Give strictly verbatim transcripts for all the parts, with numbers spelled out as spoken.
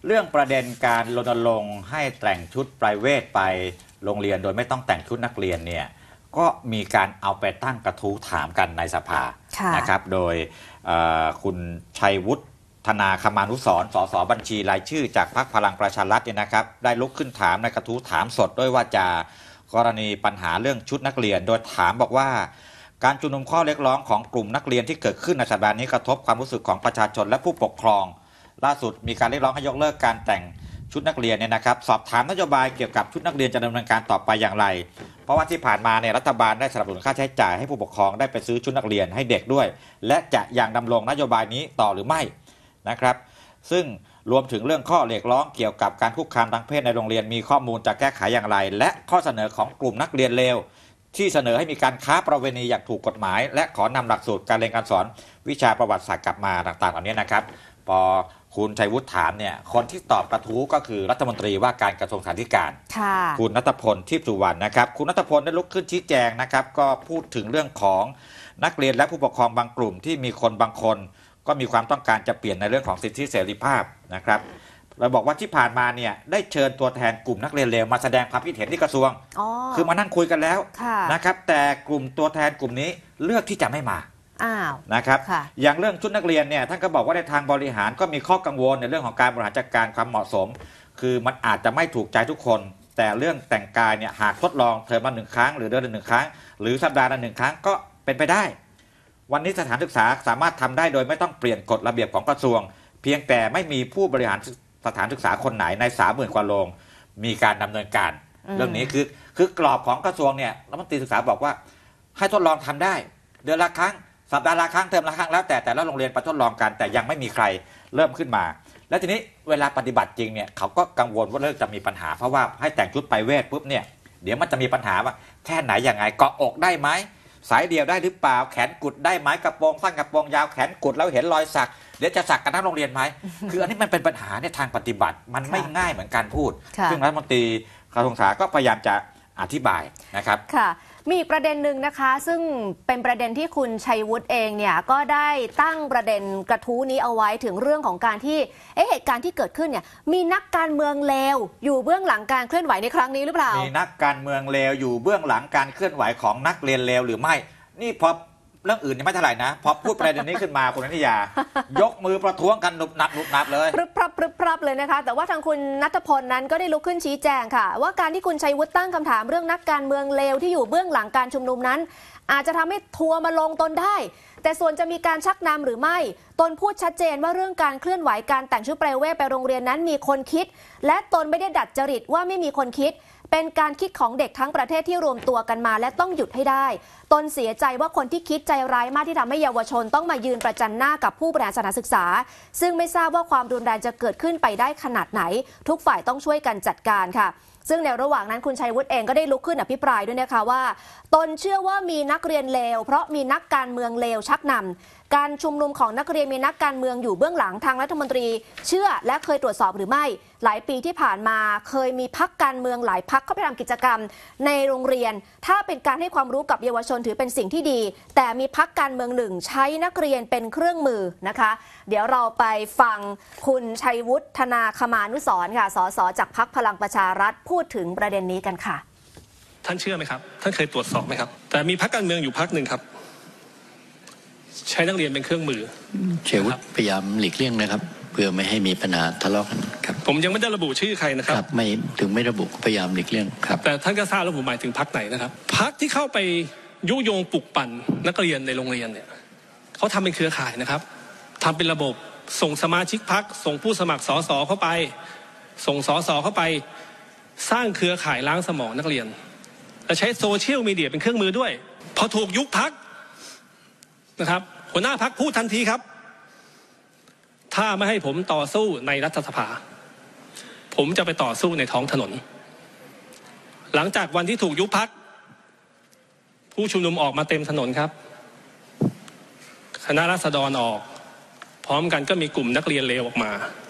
เรื่องประเด็นการรณรงค์ให้แต่งชุดไพรเวทไปโรงเรียนโดยไม่ต้องแต่งชุดนักเรียนเนี่ยก็มีการเอาไปตั้งกระทู้ถามกันในสภานะครับโดยคุณชัยวุฒิธนาคมานุสรณ์สสบัญชีรายชื่อจากพรรคพลังประชารัฐเนี่ยนะครับได้ลุกขึ้นถามในกระทู้ถามสดด้วยว่าจะกรณีปัญหาเรื่องชุดนักเรียนโดยถามบอกว่าการชุมนุมข้อเรียกร้องของกลุ่มนักเรียนที่เกิดขึ้นในสัปดาห์นี้กระทบความรู้สึกของประชาชนและผู้ปกครองล่าสุดมีการเรียกร้องให้ยกเลิกการแต่งชุดนักเรียนเนี่ยนะครับสอบถามนโยบายเกี่ยวกับชุดนักเรียนจะดำเนินการต่อไปอย่างไรเพราะว่าที่ผ่านมาเนี่ยรัฐบาลได้สนับสนุนค่าใช้จ่ายให้ผู้ปกครองได้ไปซื้อชุดนักเรียนให้เด็กด้วยและจะยังดำรงนโยบายนี้ต่อหรือไม่นะครับซึ่งรวมถึงเรื่องข้อเรียกร้องเกี่ยวกับการคุกคามทางเพศในโรงเรียนมีข้อมูลจะแก้ไขอย่างไรและข้อเสนอของกลุ่มนักเรียนเลวที่เสนอให้มีการค้าประเวณีอย่างถูกกฎหมายและขอนำหลักสูตรการเรียนการสอนวิชาประวัติศาสตร์กลับมาต่างๆเหล่านี้นะครับพอคุณชัยวุฒิถามเนี่ยคนที่ตอบกระทู้ก็คือรัฐมนตรีว่าการกระทรวงสาธารณสุขคุณณัฐพลทิพย์สุวรรณนะครับคุณณัฐพลได้ลุกขึ้นชี้แจงนะครับก็พูดถึงเรื่องของนักเรียนและผู้ปกครองบางกลุ่มที่มีคนบางคนก็มีความต้องการจะเปลี่ยนในเรื่องของสิทธิเสรีภาพนะครับเราบอกว่าที่ผ่านมาเนี่ยได้เชิญตัวแทนกลุ่มนักเรียนเลวมาแสดงความคิดเห็นที่กระทรวงคือมานั่งคุยกันแล้วนะครับแต่กลุ่มตัวแทนกลุ่มนี้เลือกที่จะไม่มานะครับอย่างเรื่องชุดนักเรียนเนี่ยท่านก็บอกว่าในทางบริหารก็มีข้อกังวลในเรื่องของการบริหารจัดการความเหมาะสมคือมันอาจจะไม่ถูกใจทุกคนแต่เรื่องแต่งกายเนี่ยหากทดลองเทอมละหนึ่งครั้งหรือเดือนละหนึ่งครั้งหรือสัปดาห์ละหนึ่งครั้งก็เป็นไปได้วันนี้สถานศึกษาสามารถทำได้โดยไม่ต้องเปลี่ยนกฎระเบียบของกระทรวงเพียงแต่ไม่มีผู้บริหารสถานศึกษาคนไหนในสามหมื่นกว่าโรงมีการดำเนินการเรื่องนี้คือคือกรอบของกระทรวงเนี่ยรัฐมนตรีศึกษาบอกว่าให้ทดลองทำได้เดือนละครั้งสัปดาห์ละครั้งเทอมละครั้งแล้วแต่แต่ละโรงเรียนไปทดลองกันแต่ยังไม่มีใครเริ่มขึ้นมาแล้วทีนี้เวลาปฏิบัติจริงเนี่ยเขาก็กังวลว่าเรื่องจะมีปัญหาเพราะว่าให้แต่งชุดไปเวทปุ๊บเนี่ยเดี๋ยวมันจะมีปัญหาว่าแค่ไหนยังไงเกาะอกได้ไหมสายเดียวได้หรือเปล่าแขนกุดได้ไหมกระโปรงสั้นกระโปรงยาวแขนกุดแล้วเห็นรอยสักเดี๋ยวจะสักกันทั้งโรงเรียนไหม คืออันนี้มันเป็นปัญหาในทางปฏิบัติมันไม่ง่ายเหมือนการพูดซึ่งรัฐมนตรีกระทรวงศึกษาก็พยายามจะอธิบายนะครับค่ะมีอีกประเด็นหนึ่งนะคะซึ่งเป็นประเด็นที่คุณชัยวุฒิเองเนี่ยก็ได้ตั้งประเด็นกระทู้นี้เอาไว้ถึงเรื่องของการที่เอ๊ะเหตุการณ์ที่เกิดขึ้นเนี่ยมีนักการเมืองเลวอยู่เบื้องหลังการเคลื่อนไหวในครั้งนี้หรือเปล่ามีนักการเมืองเลวอยู่เบื้องหลังการเคลื่อนไหวของนักเรียนเลวหรือไม่นี่พอเรื่องอื่นยังไม่เท่าไหร่นะพอพูดประเด็นนี้ขึ้นมาคุณนิยายกมือประท้วงกันหนุบหนับหนุบหนับเลยปรึบปรับปรึบปรับเลยนะคะแต่ว่าทางคุณณัฐพลนั้นก็ได้ลุกขึ้นชี้แจงค่ะว่าการที่คุณชัยวุฒิตั้งคำถามเรื่องนักการเมืองเลวที่อยู่เบื้องหลังการชุมนุมนั้นอาจจะทำให้ทัวร์มาลงตนได้แต่ส่วนจะมีการชักนำหรือไม่ตนพูดชัดเจนว่าเรื่องการเคลื่อนไหวการแต่งชุดไพรเวทไปโรงเรียนนั้นมีคนคิดและตนไม่ได้ดัดจริตว่าไม่มีคนคิดเป็นการคิดของเด็กทั้งประเทศที่รวมตัวกันมาและต้องหยุดให้ได้ตนเสียใจว่าคนที่คิดใจร้ายมากที่ทำให้เยาวชนต้องมายืนประจันหน้ากับผู้บริหารสถานศึกษาซึ่งไม่ทราบว่าความรุนแรงจะเกิดขึ้นไปได้ขนาดไหนทุกฝ่ายต้องช่วยกันจัดการค่ะซึ่งในระหว่างนั้นคุณชัยวุฒิเองก็ได้ลุกขึ้นอภิปรายด้วยนะคะว่าตนเชื่อว่ามีนักเรียนเลวเพราะมีนักการเมืองเลวชักนำการชุมนุมของนักเรียนมีนักการเมืองอยู่เบื้องหลังทางรัฐมนตรีเชื่อและเคยตรวจสอบหรือไม่หลายปีที่ผ่านมาเคยมีพรรคการเมืองหลายพรรคเข้าไปทำกิจกรรมในโรงเรียนถ้าเป็นการให้ความรู้กับเยาวชนถือเป็นสิ่งที่ดีแต่มีพรรคการเมืองหนึ่งใช้นักเรียนเป็นเครื่องมือนะคะเดี๋ยวเราไปฟังคุณชัยวุฒิธนาคมานุสรณ์ค่ะสสจากพรรคพลังประชารัฐพูดถึงประเด็นนี้กันค่ะท่านเชื่อไหมครับท่านเคยตรวจสอบไหมครับแต่มีพรรคการเมืองอยู่พรรคหนึ่งครับใช้นักเรียนเป็นเครื่องมือชัยวุฒิพยายามหลีกเลี่ยงนะครับเพื่อไม่ให้มีปัญหาทะเลาะกันครับผมยังไม่ได้ระบุชื่อใครนะครับไม่ถึงไม่ระบุพยายามหลีกเลี่ยงครับแต่ท่านก็ทราบแล้วผมหมายถึงพรรคไหนนะครับพรรคที่เข้าไปยุยงปลุกปั่นนักเรียนในโรงเรียนเนี่ยเขาทำเป็นเครือข่ายนะครับทำเป็นระบบส่งสมาชิกพรรคส่งผู้สมัครสสเข้าไปส่งสสเข้าไปสร้างเครือข่ายล้างสมองนักเรียนและใช้โซเชียลมีเดียเป็นเครื่องมือด้วยพอถูกยุบพรรคนะครับหัวหน้าพรรคพูดทันทีครับถ้าไม่ให้ผมต่อสู้ในรัฐสภาผมจะไปต่อสู้ในท้องถนนหลังจากวันที่ถูกยุบพรรคผู้ชุมนุมออกมาเต็มถนนครับคณะราษฎรออกพร้อมกันก็มีกลุ่มนักเรียนเลวออกมา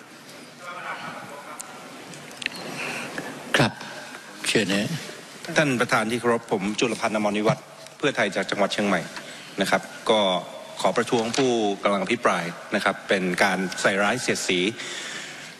ครับเชิญนะท่านประธานที่เคารพผมจุลพันธ์อมรนิวัฒน์เพื่อไทยจากจังหวัดเชียงใหม่นะครับก็ขอประท้วงผู้กำลังอภิปรายนะครับเป็นการใส่ร้ายเสียดสี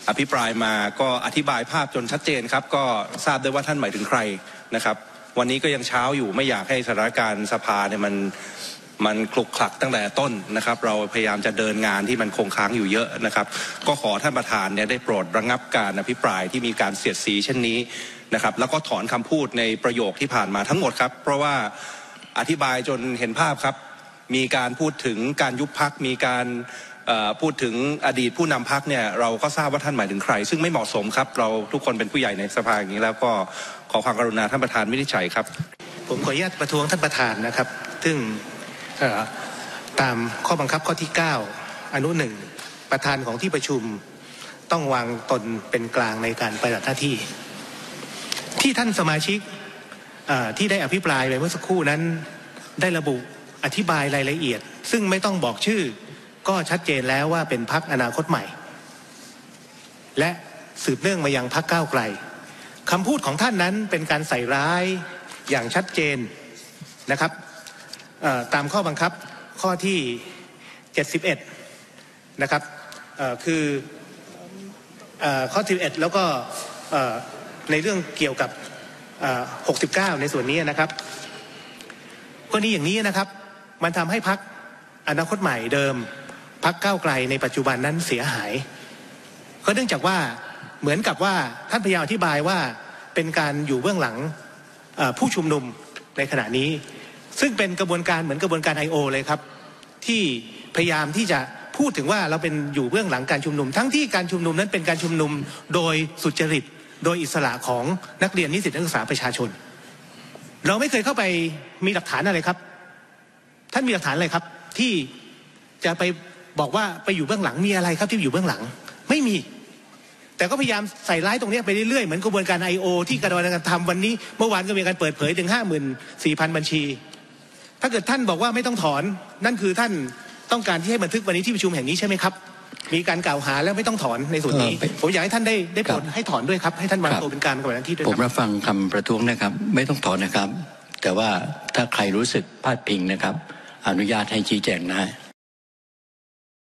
อภิปรายมาก็อธิบายภาพจนชัดเจนครับก็ทราบได้ว่าท่านหมายถึงใครนะครับวันนี้ก็ยังเช้าอยู่ไม่อยากให้สถานการณ์สภาเนี่ยมันมันคลุกคลักตั้งแต่ต้นนะครับเราพยายามจะเดินงานที่มันคงค้างอยู่เยอะนะครับก็ขอท่านประธานเนี่ยได้โปรดระงับการอภิปรายที่มีการเสียดสีเช่นนี้นะครับแล้วก็ถอนคำพูดในประโยคที่ผ่านมาทั้งหมดครับเพราะว่าอธิบายจนเห็นภาพครับมีการพูดถึงการยุบพรรคมีการพูดถึงอดีตผู้นำพรรคเนี่ยเราก็ทราบว่าท่านหมายถึงใครซึ่งไม่เหมาะสมครับเราทุกคนเป็นผู้ใหญ่ในสภาอย่างนี้แล้วก็ขอความกรุณาท่านประธานวินิจฉัยครับผมขออนุญาตประท้วงท่านประธานนะครับซึ่งตามข้อบังคับข้อที่เก้าอนุหนึ่งประธานของที่ประชุมต้องวางตนเป็นกลางในการปฏิบัติหน้าที่ที่ท่านสมาชิกที่ได้อภิปรายไปเมื่อสักครู่นั้นได้ระบุอธิบายรายละเอียดซึ่งไม่ต้องบอกชื่อก็ชัดเจนแล้วว่าเป็นพรรคอนาคตใหม่และสืบเนื่องมายังพรรคก้าวไกลคำพูดของท่านนั้นเป็นการใส่ร้ายอย่างชัดเจนนะครับตามข้อบังคับข้อที่เจ็ดสิบเอ็ดนะครับคือข้อสิบเอ็ดแล้วก็ในเรื่องเกี่ยวกับหกสิบเก้าในส่วนนี้นะครับกรณีอย่างนี้นะครับมันทำให้พรรคอนาคตใหม่เดิมพรรคก้าวไกลในปัจจุบันนั้นเสียหายก็เนื่องจากว่าเหมือนกับว่าท่านพยายามอธิบายว่าเป็นการอยู่เบื้องหลังผู้ชุมนุมในขณะนี้ซึ่งเป็นกระบวนการเหมือนกระบวนการ ไอ โอ เลยครับที่พยายามที่จะพูดถึงว่าเราเป็นอยู่เบื้องหลังการชุมนุมทั้งที่การชุมนุมนั้นเป็นการชุมนุมโดยสุจริตโดยอิสระของนักเรียนนิสิตนักศึกษาประชาชนเราไม่เคยเข้าไปมีหลักฐานอะไรครับท่านมีหลักฐานอะไรครับที่จะไปบอกว่าไปอยู่เบื้องหลังมีอะไรครับที่อยู่เบื้องหลังไม่มีแต่ก็พยายามใส่ร้ายตรงนี้ไปเรื่อยๆเหมือนกระบวนการ ไอ โอ ที่กระบวนการทำวันนี้เมื่อวานก็มีการเปิดเผยถึง ห้าหมื่นสี่พัน บัญชีถ้าเกิดท่านบอกว่าไม่ต้องถอนนั่นคือท่านต้องการที่ให้บันทึกวันนี้ที่ประชุมแห่งนี้ใช่ไหมครับมีการกล่าวหาแล้วไม่ต้องถอนในส่วนนี้ผมอยากให้ท่านได้ได้โปรดให้ถอนด้วยครับให้ท่านวางตัวเป็นการปฏิบัติหน้าที่ด้วยครับผมรับฟังคำประท้วงนะครับไม่ต้องถอนนะครับแต่ว่าถ้าใครรู้สึกพลาดพิงนะครับอนุญาตให้ชี้แจงนะ